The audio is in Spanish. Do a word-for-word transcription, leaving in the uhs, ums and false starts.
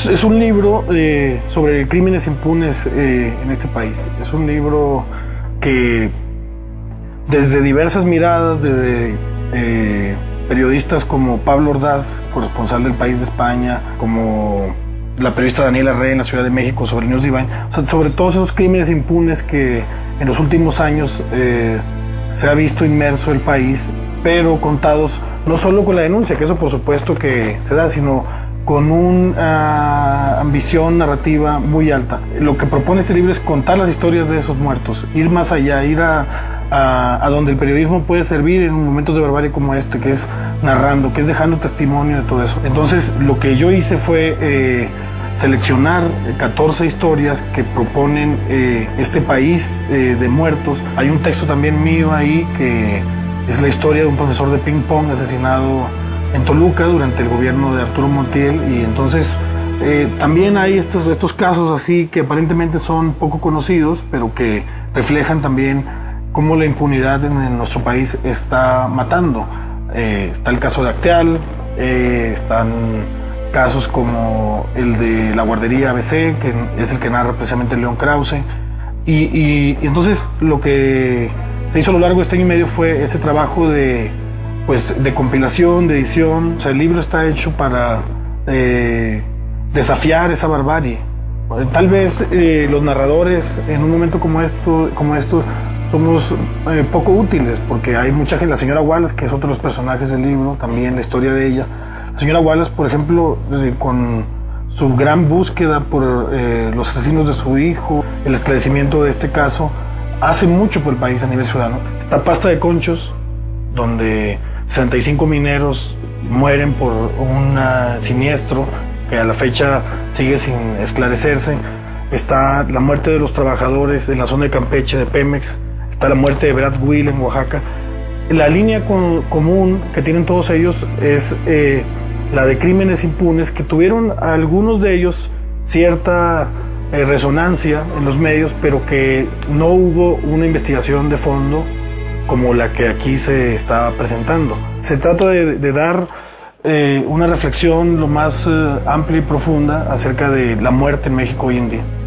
Es, es un libro eh, sobre crímenes impunes eh, en este país. Es un libro que desde diversas miradas, desde eh, periodistas como Pablo Ordaz, corresponsal del País de España, como la periodista Daniela Rey en la Ciudad de México sobre News Divine, o sea, sobre todos esos crímenes impunes que en los últimos años eh, se ha visto inmerso el país, pero contados no solo con la denuncia, que eso por supuesto que se da, sino con una uh, ambición narrativa muy alta. Lo que propone este libro es contar las historias de esos muertos, ir más allá, ir a, a, a donde el periodismo puede servir en momentos de barbarie como este, que es narrando, que es dejando testimonio de todo eso. Entonces lo que yo hice fue eh, seleccionar catorce historias que proponen eh, este país eh, de muertos. Hay un texto también mío ahí que es la historia de un profesor de ping pong asesinado en Toluca durante el gobierno de Arturo Montiel, y entonces eh, también hay estos, estos casos así que aparentemente son poco conocidos, pero que reflejan también cómo la impunidad en, en nuestro país está matando. Eh, está el caso de Acteal, eh, están casos como el de la guardería A B C, que es el que narra precisamente León Krause, y, y, y entonces lo que se hizo a lo largo de este año y medio fue ese trabajo de pues de compilación, de edición. O sea, el libro está hecho para eh, desafiar esa barbarie. Tal vez eh, los narradores en un momento como esto, como esto somos eh, poco útiles, porque hay mucha gente, la señora Wallace, que es otro de los personajes del libro, también la historia de ella. La señora Wallace, por ejemplo, eh, con su gran búsqueda por eh, los asesinos de su hijo, el esclarecimiento de este caso, hace mucho por el país a nivel ciudadano. Está Pasta de Conchos, donde sesenta y cinco mineros mueren por un uh, siniestro que a la fecha sigue sin esclarecerse. Está la muerte de los trabajadores en la zona de Campeche de Pemex. Está la muerte de Brad Will en Oaxaca. La línea con, común que tienen todos ellos es eh, la de crímenes impunes, que tuvieron algunos de ellos cierta eh, resonancia en los medios, pero que no hubo una investigación de fondo como la que aquí se está presentando. Se trata de, de dar eh, una reflexión lo más eh, amplia y profunda acerca de la muerte en México hoy en día.